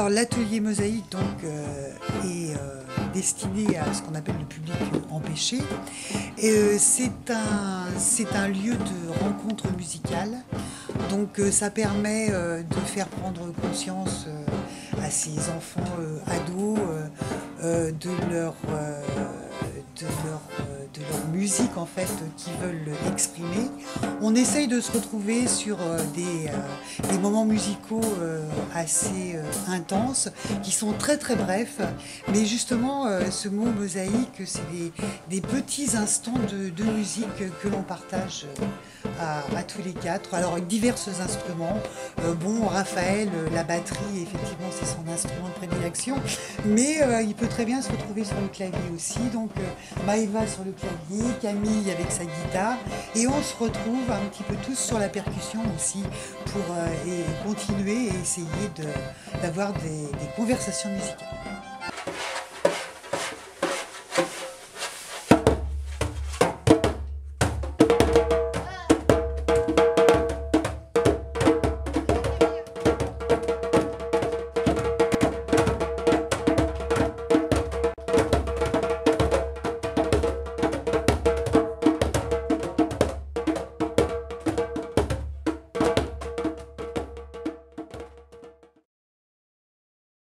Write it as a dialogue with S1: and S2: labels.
S1: Alors l'atelier mosaïque est destiné à ce qu'on appelle le public empêché. C'est un lieu de rencontre musicale. Ça permet de faire prendre conscience à ces enfants ados de leur musique en fait qu'ils veulent exprimer. On essaye de se retrouver sur des moments musicaux assez intenses qui sont très très brefs, mais justement ce mot mosaïque, c'est des petits instants de musique que l'on partage à tous les quatre, alors avec divers instruments. Raphaël, la batterie, effectivement, c'est son instrument de prédilection, mais il peut très bien se retrouver sur le clavier aussi. Maëva sur le clavier, Camille avec sa guitare, et on se retrouve un petit peu tous sur la percussion aussi pour continuer et essayer d'avoir des conversations musicales.